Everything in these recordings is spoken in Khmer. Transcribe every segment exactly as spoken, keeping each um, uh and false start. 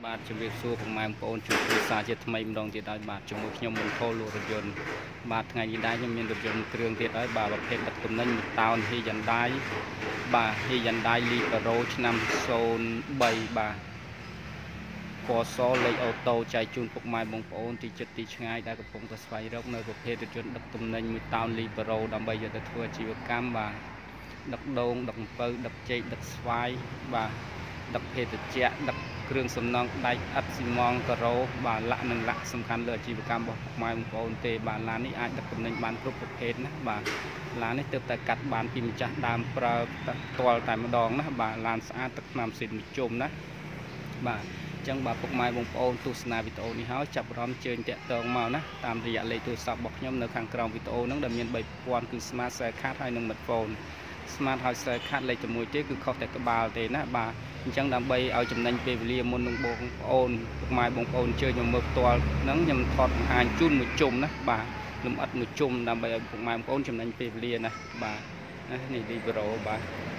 បាទជំរាបសួរពុកម៉ែបងប្អូនជួបគ្រួសារជាថ្មីម្ដងទៀតហើយបាទជាមួយខ្ញុំមុនថូលលក់រថយន្តបាទថ្ងៃនេះដែរខ្ញុំមានរថយន្តគ្រឿងទៀតហើយបាទប្រភេទដឹកទំនិញមួយតោនហ៊ីយ៉ាន់ដៃបាទហ៊ីយ៉ាន់ដៃលីប៉ារ៉ូឆ្នាំศูนย์បីបាទពណ៌សលេខអូតូចែកជូនពុកម៉ែបងប្អូនទីចិត្តទីឆ្ងាយដែលកំពុងតែស្វែងរកនៅប្រភេទរថយន្តដឹកទំនិញមួយតោនលីប៉ារ៉ូដើម្បីយកទៅធ្វើអាជីវកម្មបាទដឹកដូងដឹកអំពៅដឹកចេកដឹកស្វាយបាទដឹកភេទជ្ជៈដឹកគ្រឿងសំណង់ដែកឥដ្ឋស៊ីម៉ងការ៉ូបាទលាក់និងលាក់សំខាន់លើអាជីវកម្មរបស់ពុកម៉ែបងប្អូនទេបាទឡាននេះអាចដឹកទំនិញបានគ្រប់ប្រភេទណាបាទឡាននេះទើបតែកាត់បានពីម្ចាស់ដើមប្រើផ្ទាល់តែម្ដងណាបាទឡានស្អាតទឹកថ្នាំស៊ីនមួយជុំណាបាទអញ្ចឹងបាទពុកម៉ែបងប្អូនទស្សនាវីដេអូនេះហើយចាប់អារម្មណ៍ជើញតាក់ទងមកណាតាមរយៈលេខទូរស័ព្ទរបស់ខ្ញុំនៅខាងក្រោមវីដេអូហ្នឹងដែលមានបីប្រព័ន្ធគឺ Smart Cell Card ហើយនិង Smartphone Smart ហើយ Cell Card លេខជាមួយទេគឺខុសតែក្បាលទេណាបាទអញ្ចឹងដើម្បីឲ្យចំណេញពេលវេលាមុននឹងបងប្អូនពុកម៉ែបងប្អូនជើញមកមើលផ្ទាល់ហ្នឹងខ្ញុំថតបង្ហាញជូនមួយជុំណាបាទលំអិតមួយជុំដើម្បីឲ្យពុកម៉ែបងប្អូនចំណេញពេលវេលាណាបាទនេះលីបេរ៉ូបាទ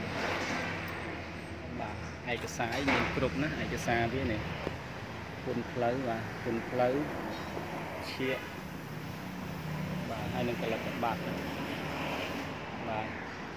បាទឯកសារមានគ្រប់ណាឯកសារវានេះគុណផ្លូវបាទគុណផ្លូវឈៀកបាទហើយនឹងកលិតបាត់បាទ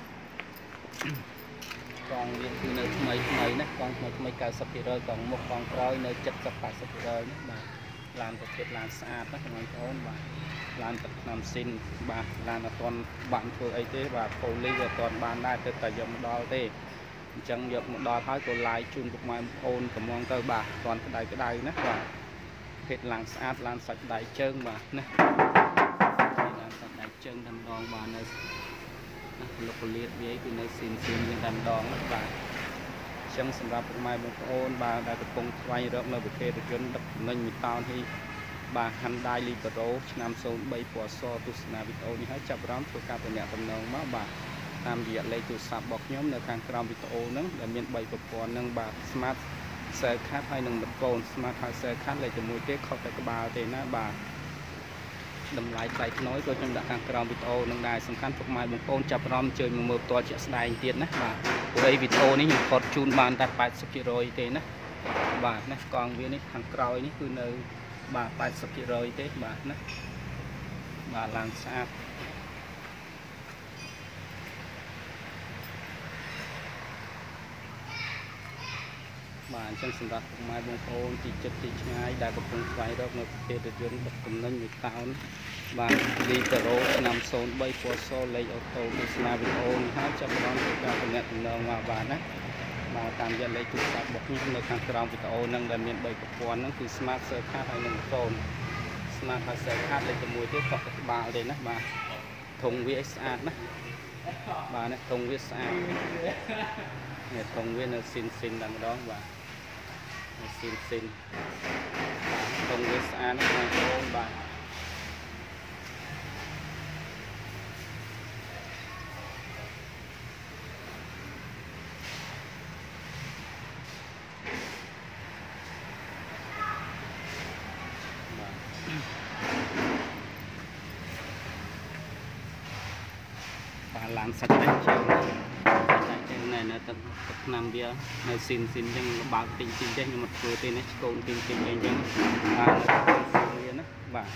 កង់វាគឺនៅថ្មីថ្មីណាកង់ថ្មីថ្មី九十ភាគរយកង់មុខកង់ក្រោយនៅเจ็ดสิบ แปดสิบភាគរយណាបាទឡានប្រភេទឡានស្អាតណាបងប្អូនបាទឡានទឹកថ្នាំស៊ីនបាទឡានអត់ទាន់បាក់ធ្វើអីទេបាទប៉ូលីសអត់ទាន់បានដែរទៅតែយកមកដល់ទេអញ្ចឹងយកមកដល់ហើយក៏ឡាយជូនពុកម៉ែបងប្អូនកំងទៅបាទអត់ទាន់ក្តៅក្តៅណាបាទភេទឡានស្អាតឡានសាច់ដៃជើងបាទណាឡានសាច់ដៃជើងតែម្ដងបាទនៅលោកពលាតវាគឺនៅស៊ីនស៊ីនមានតែម្ដងណាបាទអញ្ចឹងសម្រាប់ពុកម៉ែបងប្អូនបាទដែលកំពុងស្វែងរកនៅប្រភេទរថយន្តដឹកទំនិញមួយតោននេះបាទ Hyundai Libero ឆ្នាំศูนย์បីពណ៌សទស្សនាវីដេអូនេះហើយចាប់អារម្មណ៍ធ្វើការទំនាក់ទំនងមកបាទតាមរយៈលេខទូរស័ព្ទរបស់ខ្ញុំនៅខាងក្រោមវីដេអូហ្នឹងដែលមានបីប្រព័ន្ធហ្នឹងបាទ Smart Cell Card ហើយនិង Smartphone Smart ហើយ Cell Card លេខជាមួយទេខុសតែក្បាលទេណាបាទតម្លៃថ្លៃថ្នូរក៏ខ្ញុំដាក់ខាងក្រោមវីដេអូនឹងដែរសំខាន់ពុកម៉ែបងប្អូនចាប់អារម្មណ៍ជើញមកមើលផ្ទាល់ជាក់ស្ដែងទៀតណាបាទព្រោះវីដេអូនេះខ្ញុំថតជូនបានតែแปดสิบភាគរយទេណាបាទណាកង់វានេះខាងក្រោយនេះគឺនៅបាទแปดสิบភាគរយទេបាទណាបាទឡានស្អាតបាទអញ្ចឹងសម្រាប់ពុកម៉ែបងប្អូនទីចិត្តទីឆ្ងាយដែលកំពុងស្វែងរកនៅប្រភេទរថយន្តដឹកទំនិញមួយតោនបាទលីប៉ារ៉ូឆ្នាំศูนย์បីពណ៌សលេខអូតូទស្សនាវីដេអូនេះហើយចាប់ផ្ដើមធ្វើការទំនាក់ទំនងមកបាទណាបាទតាមរយៈលេខទូរស័ព្ទរបស់ខ្ញុំនៅខាងក្រោមវីដេអូហ្នឹងដែលមានបីប្រព័ន្ធហ្នឹងគឺ Smart Cell Card ហើយនិង Phone Smart Cell Card លេខជាមួយទៀតខុសតែក្បាលទេណាបាទធុងវាស្អាតណាបាទណាធុងវាស្អាតនេះធុងវានៅស៊ីនស៊ីនតែម្ដងបាទស៊ីនស៊ីនបាទធុងវាស្អាតណាស់បងប្អូនបាទបាទឡានសាច់ដៃជើងនៅទឹកទឹកឆ្នាំវានៅស៊ីនស៊ីនអញ្ចឹងបើកទិញទិញចេះខ្ញុំអត់ធ្វើទេណាឆ្កូនទិញទិញអីអញ្ចឹងបាទនៅទឹកស៊ីនវាណាបាទ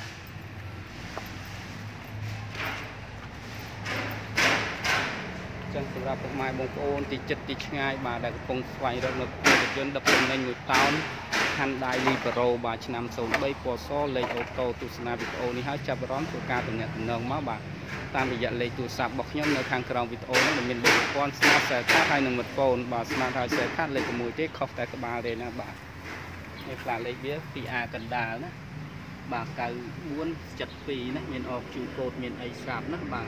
អញ្ចឹងសម្រាប់ពុកម៉ែបងប្អូនទីចិត្តទីឆ្ងាយបាទដែលកំពុងស្វែងរកនៅរថយន្តដឹកទំនិញមួយតោន Hyundai Libero បាទឆ្នាំศูนย์បីពណ៌សលេខអូតូទស្សនាវីដេអូនេះហើយចាប់អារម្មណ៍ធ្វើការទំនាក់ទំនងមកបាទតាមរយៈលេខទូរស័ព្ទរបស់ខ្ញុំនៅខាងក្រោមវីដេអូនេះមានលេខប្រព័ន្ធ Smart Cell Card ហើយនិង Smartphone បាទ Smart ហើយ Cell Card លេខជាមួយទេខុសតែក្បាលទេណាបាទនេះផ្លាកលេខវា ពីអាកណ្ដាលណាបាទ九四七twoណាមានអបជូកូដមានអីស្រាប់ណាបាទ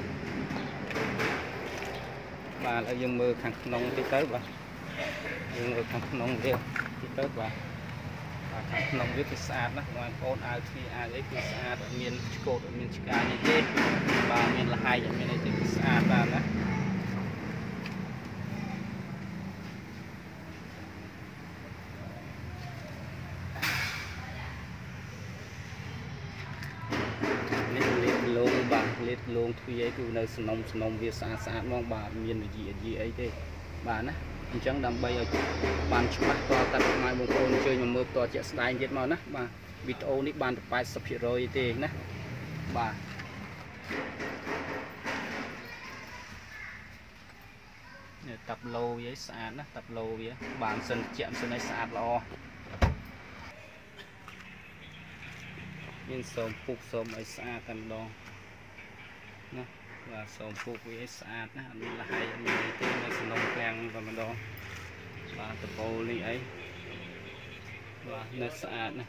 បាទឥឡូវយើងមើលខាងក្នុងតិចទៅបាទយើងមើលខាងក្នុងវាតិចទៅបាទបាទខាងក្នុងវាគឺស្អាតណាស់បងប្អូនអាវទ្វារអាវអីគឺស្អាតអត់មានឆ្កូតអត់មានឆ្កាយអីទេបាទមានលហើយអត់មានអីទេគឺស្អាតបាទណានេះលេខលងបាទលេខលងទ្វារអីគឺនៅសំណុំសំណុំវាស្អាតស្អាតហ្មងបាទមានវិជាអីអីទេបាទណាអញ្ចឹងដើម្បីឲ្យបានច្បាស់តតែខ្មែរបងប្អូនជួយមកមើលតជាក់ស្ដែងទៀតមកណាបាទវីដេអូនេះបានតែ 八十%ទេណាបាទនេះតាប់ឡូវាស្អាតណាតាប់ឡូវាបានសិនជាក់សិនឲ្យស្អាតល្អមានសូមពុកសូមឲ្យស្អាតតែម្ដងណាបាទសូមពុកវាឲ្យស្អាតណាអត់មានលហើយអត់មានទេនៅសំណុំក្លាំងតែម្ដងបាទតពោលនេះអីបាទនៅស្អាតណា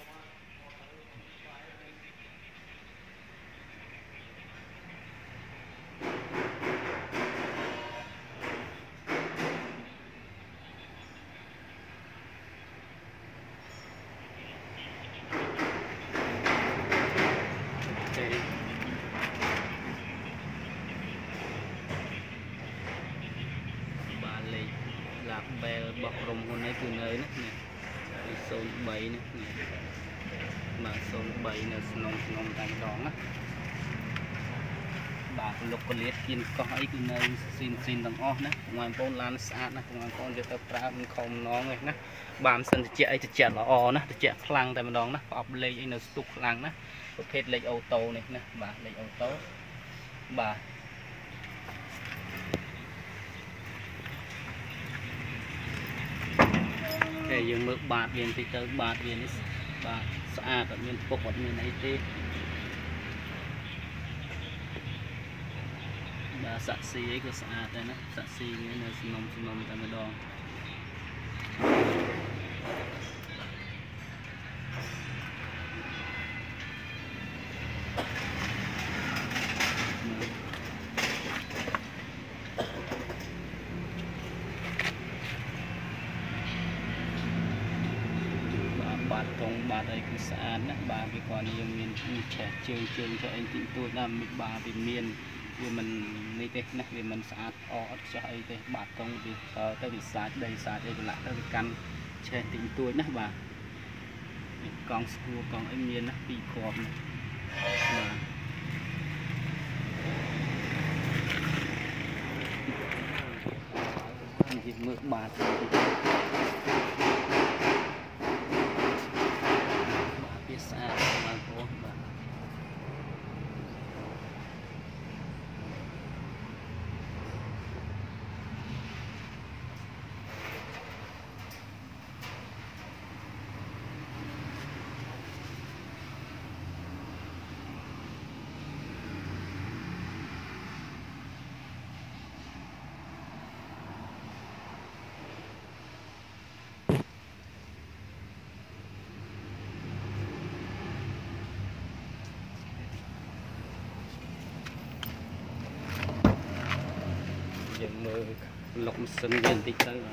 ឡាបែលបោះក្រុមហ៊ុននេះគឺនៅណានេះសូនបីនេះបាទសូនបីនៅស្នំស្នំតែម្ដងណាបាទលោកកលៀតគៀនកោះអីគឺនៅស៊ីនស៊ីនទាំងអស់ណាបងប្អូនឡានស្អាតណាបងប្អូនយកទៅប្រើមិនខំម្ដងទេណាបានសិនតិចអីតិចល្អណាតិចខ្លាំងតែម្ដងណាប្រអប់លេខអីនៅស្ទុកខ្លាំងណាប្រភេទលេខអូតូនេះណាបាទលេខអូតូបាទយើងមើលបាតវាបន្តិចទៅបាតវានេះបាទស្អាតអត់មានពុកអត់មានអីទេបាទសាក់ស៊ីអីក៏ស្អាតដែរណាសាក់ស៊ីវានៅសំណុំសំណុំតែម្ដងបាទត្រង់បាទអីគឺស្អាតណាស់បាទវាគាត់នេះយើងមានឆេះជើងជើងចុះអីទីទួចណាស់បាទវាមានវាមិននេះទេណាវាមិនស្អាតអអត់ខ្ចោះអីទេបាទត្រង់វាទៅវាសាច់ដីសាច់អីប្រឡាក់ទៅវាកាន់ឆេះទីទួចណាបាទកង់ស្គួរកង់អីមានណាពីរគ្រាប់ណាបាទនិយាយមើលបាទស្អាតបងប្អូនបាទយើងមើលលុកម៉ាស៊ីនវាបន្តិចទៅ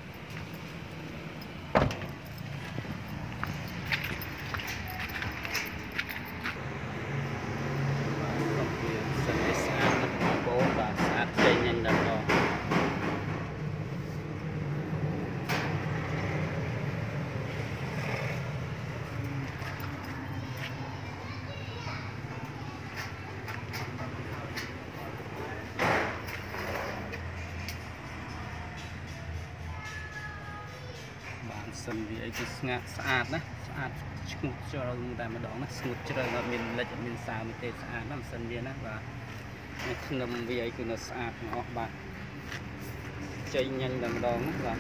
សិនវាអីគឺស្ងាត់ស្អាតណាស្អាតឈ្ងុយជ្រៅតែម្ដងណាស្ងួតជ្រៅអត់មានលិចអត់មានសាវទេស្អាតណាម៉ាស៊ីនវាណាបាទខ្ញុំវាអីគឺនៅស្អាតទាំងអស់បាទចេញញញតែម្ដងណាបាទ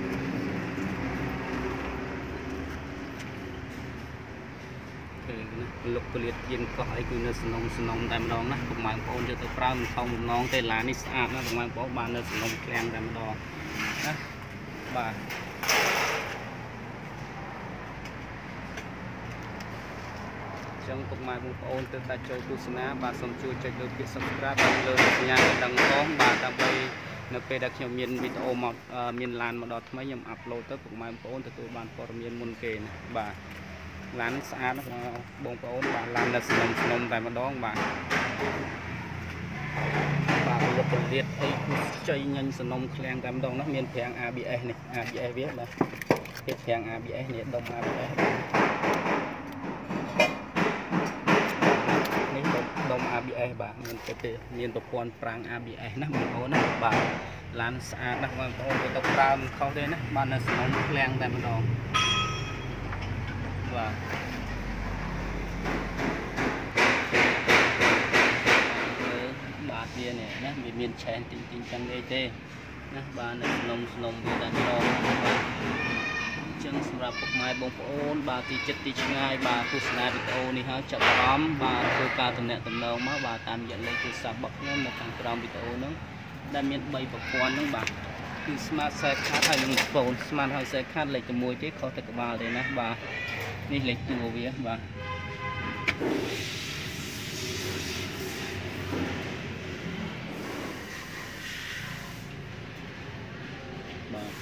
គឺលុកកលៀតគៀនកោះអីគឺនៅសំណុំសំណុំតែម្ដងណាពុកម៉ែបងប្អូនយកទៅប្រើមិនខំបំណងទេឡាននេះស្អាតណាពុកម៉ែបងប្អូនបាននៅសំណុំឃ្លាំងតែម្ដងណាបាទចឹងពុកម៉ែបងប្អូនទើបតែចូលទស្សនាបាទសូមជួយចុចលើពាក្យ Subscribe លើសញ្ញាដឹងផងបាទដើម្បីនៅពេលដែលខ្ញុំមានវីដេអូមកមានឡានមកដល់ថ្មីខ្ញុំអាប់ឡូតទៅពុកម៉ែបងប្អូនទទួលបានព័ត៌មានមុនគេណាបាទឡានស្អាតណាស់បងប្អូនបាទឡាននៅស្នំស្នំតែម្ដងបាទបាទលុបពលាតអីគឺចៃញញសំណុំឃ្លាំងតែម្ដងណាមានប្រាំង អា ប៊ី អេស នេះ អា ប៊ី អេស វាបាទពីប្រាំង អា ប៊ី អេស នេះដុំ អា ប៊ី អេស នេះដុំ អា ប៊ី អេស បាទមានទៅមានប្រព័ន្ធប្រាំង អា ប៊ី អេស ណាបងប្អូនណាបាទឡានស្អាតណាស់បងប្អូនទៅប្រើមិនខុសទេណាបាននៅសំណុំឃ្លាំងតែម្ដងបាទបាទវានេះណាវាមានឆែនទីងទីងចឹងអីទេណាបាទនៅសំណុំសំណុំវាតែម្ដងចឹងសម្រាប់ពុកម៉ែបងប្អូនបាទទីចិត្តទីឆ្ងាយបាទទស្សនាវីដេអូនេះហើយចាប់អារម្មណ៍បាទធ្វើការតំណាក់តំណងមកបាទតាមរយៈលេខទូរស័ព្ទរបស់ខ្ញុំនៅខាងក្រោមវីដេអូហ្នឹងដែលមានបីប្រព័ន្ធហ្នឹងបាទគឺ Smart Sim Card ហើយនឹងហ្វូន Smart ហើយ Sim Card លេខតែមួយទេខុសតែក្បាលទេណាបាទនេះលេខតួវាបាទបាទ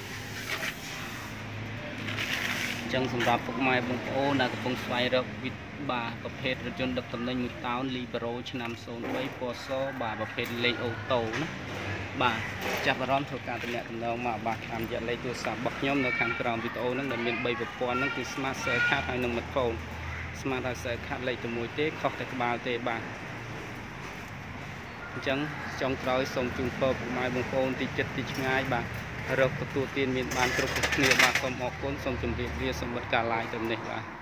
ចឹងសម្រាប់ពុកម៉ែបងប្អូនដែលកំពុងស្វែងរកវិទ្យាបាទប្រភេទរថយន្តដឹកទំនិញមួយតោន Libero ឆ្នាំศูนย์បីពណ៌សបាទប្រភេទលេខអូតូណាបាទចាប់អារម្មណ៍ធ្វើការតំណាក់តំណងមកបាទតាមរយៈលេខទូរស័ព្ទរបស់ខ្ញុំនៅខាងក្រោមវីដេអូហ្នឹងដែលមានបីប្រព័ន្ធហ្នឹងគឺ Smart Sim Card ហើយនិង Smartphone Smart Sim Card លេខតែមួយទេខុសតែក្បាលទេបាទអញ្ចឹងចុងក្រោយសូមជូនពរពុកម៉ែបងប្អូនទីចិត្តទីឆ្ងាយបាទរកទទួលទានមានបានគ្រប់គ្នាបាទសូមអរគុណសូមជម្រាបលាសម្បត្តិការឡាយត្រឹមនេះបាទ